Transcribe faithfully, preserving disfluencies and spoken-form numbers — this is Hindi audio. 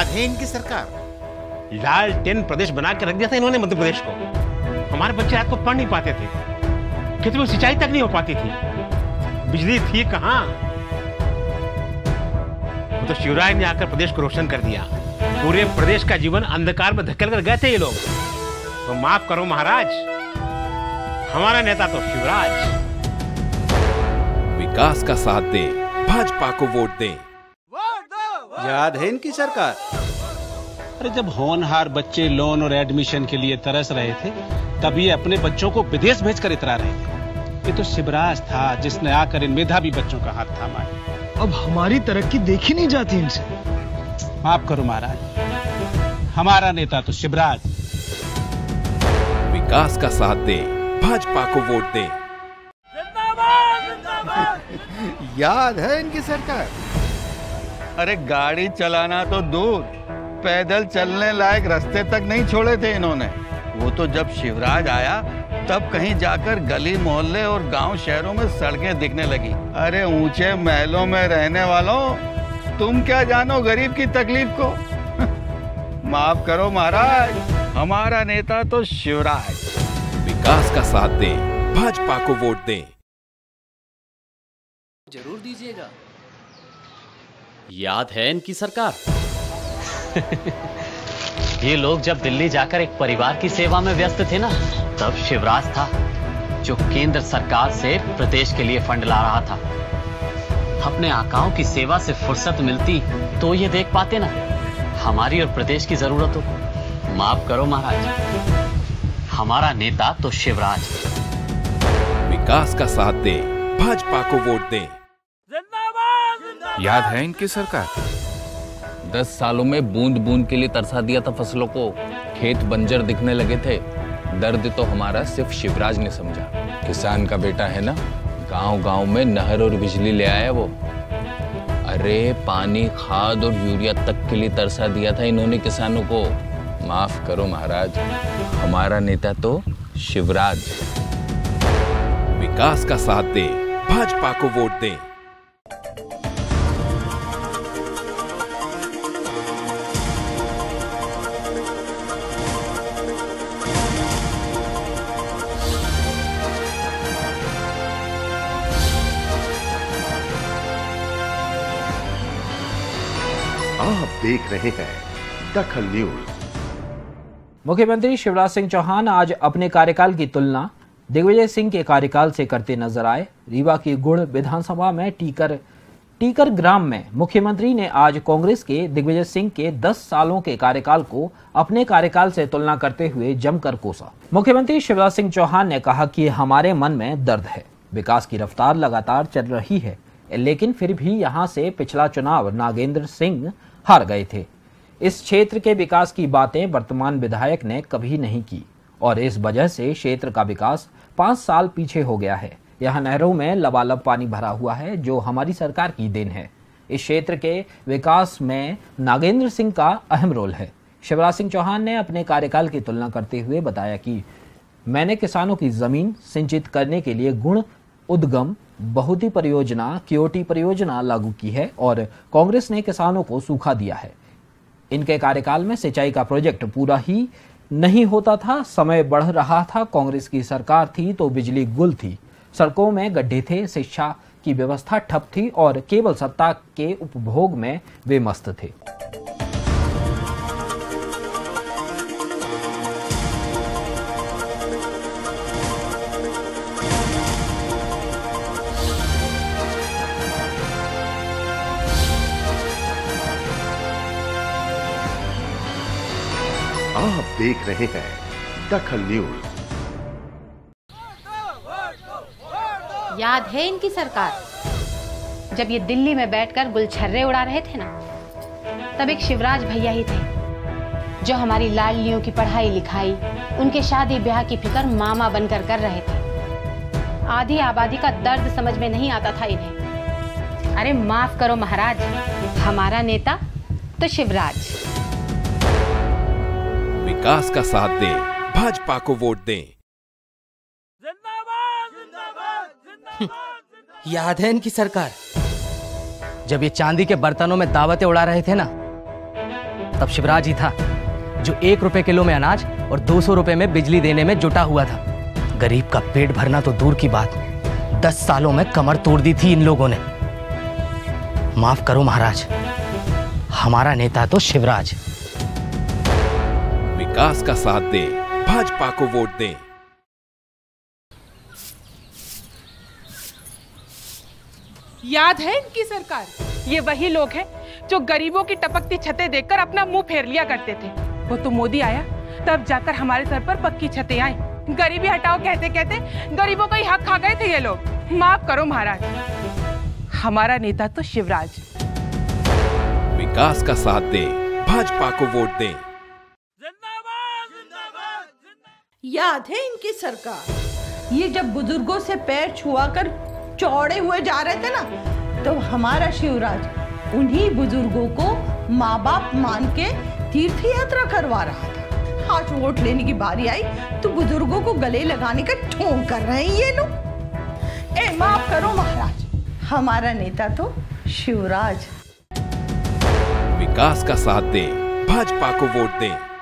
याद है इनकी सरकार? लालटेन प्रदेश बना के रख दिया था इन्होंने मध्य प्रदेश को। हमारे बच्चे रात को पढ़ नहीं पाते थे, खेतों में सिंचाई तक नहीं हो पाती थी, बिजली थी कहां। वो तो शिवराज ने आकर प्रदेश को रोशन कर दिया। पूरे प्रदेश का जीवन अंधकार में धकेल कर गए थे ये लोग। तो माफ करो महाराज, हमारा नेता तो शिवराज। विकास का साथ दे, भाजपा को वोट दें। याद है इनकी सरकार? अरे जब होनहार बच्चे लोन और एडमिशन के लिए तरस रहे थे, तब ये अपने बच्चों को विदेश भेजकर इतरा रहे थे। ये तो शिवराज था जिसने आकर इन मेधावी बच्चों का हाथ थामा है। अब हमारी तरक्की देखी नहीं जाती इनसे। माफ करो महाराज, हमारा नेता तो शिवराज। विकास का साथ दे, भाजपा को वोट दें। याद है इनकी सरकार? अरे गाड़ी चलाना तो दूर, पैदल चलने लायक रास्ते तक नहीं छोड़े थे इन्होंने। वो तो जब शिवराज आया तब कहीं जाकर गली मोहल्ले और गांव शहरों में सड़कें दिखने लगी। अरे ऊंचे महलों में रहने वालों, तुम क्या जानो गरीब की तकलीफ को। माफ करो महाराज, हमारा नेता तो शिवराज। विकास का साथ दें, भाजपा को वोट दें। जरूर दीजिएगा। याद है इनकी सरकार? ये लोग जब दिल्ली जाकर एक परिवार की सेवा में व्यस्त थे ना, तब शिवराज था जो केंद्र सरकार से प्रदेश के लिए फंड ला रहा था। अपने आकाओं की सेवा से फुर्सत मिलती तो ये देख पाते ना हमारी और प्रदेश की जरूरत हो। माफ करो महाराज, हमारा नेता तो शिवराज। विकास का साथ दें, भाजपा को वोट दें। याद है इनकी सरकार? दस सालों में बूंद बूंद के लिए तरसा दिया था फसलों को, खेत बंजर दिखने लगे थे। दर्द तो हमारा सिर्फ शिवराज ने समझा। किसान का बेटा है ना, गांव गांव में नहर और बिजली ले आया वो। अरे पानी, खाद और यूरिया तक के लिए तरसा दिया था इन्होंने किसानों को। माफ करो महाराज, हमारा नेता तो शिवराज। विकास का साथ दे, भाजपा को वोट दें। आप देख रहे हैं दखल न्यूज। मुख्यमंत्री शिवराज सिंह चौहान आज अपने कार्यकाल की तुलना दिग्विजय सिंह के कार्यकाल से करते नजर आए। रीवा की गुड़ विधानसभा में टीकर टीकर ग्राम में मुख्यमंत्री ने आज कांग्रेस के दिग्विजय सिंह के दस सालों के कार्यकाल को अपने कार्यकाल से तुलना करते हुए जमकर कोसा। मुख्यमंत्री शिवराज सिंह चौहान ने कहा कि हमारे मन में दर्द है, विकास की रफ्तार लगातार चल रही है, लेकिन फिर भी यहां से पिछला चुनाव नागेंद्र सिंह हार गए थे। इस क्षेत्र के विकास की बातें वर्तमान विधायक ने कभी नहीं की और इस वजह से क्षेत्र का विकास पांच साल पीछे हो गया है। यहाँ नहरों में लबालब पानी भरा हुआ है जो हमारी सरकार की देन है। इस क्षेत्र के विकास में नागेंद्र सिंह का अहम रोल है। शिवराज सिंह चौहान ने अपने कार्यकाल की तुलना करते हुए बताया कि मैंने किसानों की जमीन सिंचित करने के लिए गुण उद्गम बहुती परियोजना क्योटी परियोजना लागू की है और कांग्रेस ने किसानों को सूखा दिया है। इनके कार्यकाल में सिंचाई का प्रोजेक्ट पूरा ही नहीं होता था, समय बढ़ रहा था। कांग्रेस की सरकार थी तो बिजली गुल थी, सड़कों में गड्ढे थे, शिक्षा की व्यवस्था ठप थी और केवल सत्ता के उपभोग में वे मस्त थे। आप देख रहे हैं दखल न्यूज। याद है इनकी सरकार? जब ये दिल्ली में बैठकर गुलछर्रे उड़ा रहे थे ना, तब एक शिवराज भैया ही थे जो हमारी लाडलियों की पढ़ाई लिखाई, उनके शादी ब्याह की फिक्र मामा बनकर कर रहे थे। आधी आबादी का दर्द समझ में नहीं आता था इन्हें। अरे माफ करो महाराज, हमारा नेता तो शिवराज। विकास का साथ दें, भाजपा को वोट दें। याद है इनकी सरकार? जब ये चांदी के बर्तनों में दावतें उड़ा रहे थे ना, तब शिवराज ही था जो एक रुपए किलो में अनाज और दो सौ रुपए में बिजली देने में जुटा हुआ था। गरीब का पेट भरना तो दूर की बात, दस सालों में कमर तोड़ दी थी इन लोगों ने। माफ करो महाराज, हमारा नेता तो शिवराज। विकास का साथ दे, भाजपा को वोट दें। याद है इनकी सरकार? ये वही लोग हैं जो गरीबों की टपकती छतें देखकर अपना मुंह फेर लिया करते थे। वो तो मोदी आया तब जाकर हमारे सर पर पक्की छतें आई। गरीबी हटाओ कहते कहते गरीबों का ही हक खा गए थे ये लोग। माफ करो महाराज, हमारा नेता तो शिवराज। विकास का साथ दे, भाजपा को वोट दें। याद है इनकी सरकार? ये जब बुजुर्गों से पैर छुआ कर चौड़े हुए जा रहे थे ना, तो हमारा शिवराज उन्हीं बुजुर्गों को माँ बाप मान के तीर्थ यात्रा करवा रहा था। आज वोट लेने की बारी आई तो बुजुर्गों को गले लगाने का ढोंग कर रहे हैं ये लोग। ए माफ करो महाराज, हमारा नेता तो शिवराज। विकास का साथ दे, भाजपा को वोट दें।